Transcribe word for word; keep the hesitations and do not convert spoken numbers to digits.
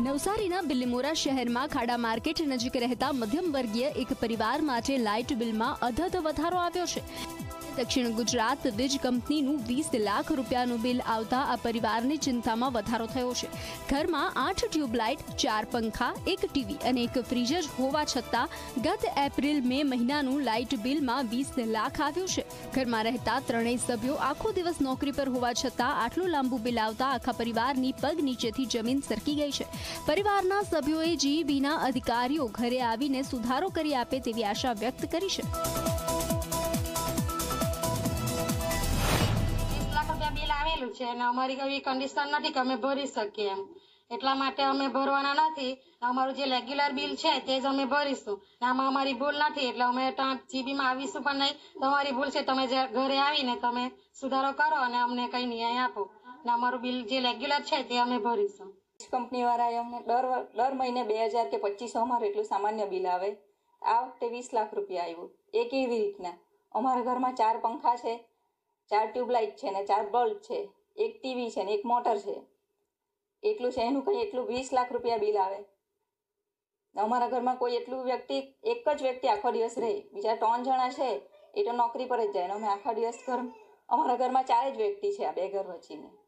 નવસારીના બિલીમોરા શહેરમાં ખાડા માર્કેટ નજીક રહેતા મધ્યમ વર્ગીય એક પરિવાર માટે લાઇટ બિલમાં અધધ વધારો આવ્યો છે। દક્ષિણ ગુજરાત વીજ કંપનીનું વીસ લાખ રૂપિયાનું બિલ આવતા આ પરિવારની ચિંતામાં વધારો થયો છે। ઘરમાં આઠ ટ્યુબલાઇટ, ચાર પંખા, એક ટીવી અને એક ફ્રીઝર હોવા છતાં ગત એપ્રિલ મે મહિનાનું લાઇટ બિલમાં વીસ લાખ આવ્યું છે। ઘરમાં રહેતા ત્રણેય સભ્યો આખો દિવસ નોકરી પર હોવા છતાં આટલું લાંબુ બિલ આવતા આખા પરિવારની પગ નીચેથી જમીન સરકી ગઈ છે। પરિવારના સભ્યોએ જીઈબીના અધિકારીઓ ઘરે આવીને સુધારો કરી આપે તેવી આશા વ્યક્ત કરી છે। બિલ આવેલું છે અને અમારી એવી કન્ડિશન નથી કે અમે ભરી શકીએ એમ, એટલા માટે અમે ભરવાના નથી। અમારું જે રેગ્યુલર બિલ છે તે જ અમે ભરીશું। આમાં અમારી ભૂલ નથી એટલે અમે જીબીમાં આવીશું પણ નહીં। તમારી ભૂલ છે, તમે ઘરે આવીને તમે સુધારો કરો અને અમને કઈ ન્યાય આપો ને અમારું બિલ જે રેગ્યુલર છે તે અમે ભરીશું। કંપની વાળાએ અમને દર દર મહિને બે હજાર કે પચીસો અમારું એટલું સામાન્ય બિલ આવે। આ વખતે વીસ લાખ રૂપિયા આવ્યું। એ કેવી રીતના? અમારા ઘરમાં ચાર પંખા છે, ચાર ટ્યુબલાઇટ છે ને ચાર બલ્બ છે, એક ટીવી છે ને એક મોટર છે, એટલું છે। એનું કંઈ એટલું વીસ લાખ રૂપિયા બિલ આવે। અમારા ઘરમાં કોઈ એટલું વ્યક્તિ એક જ વ્યક્તિ આખો દિવસ રહે, બીજા ત્રણ જણા છે એ તો નોકરી પર જ જાય ને અમે આખા દિવસ ઘર અમારા ઘરમાં ચાર જ વ્યક્તિ છે આ બે ઘર વચ્ચેની।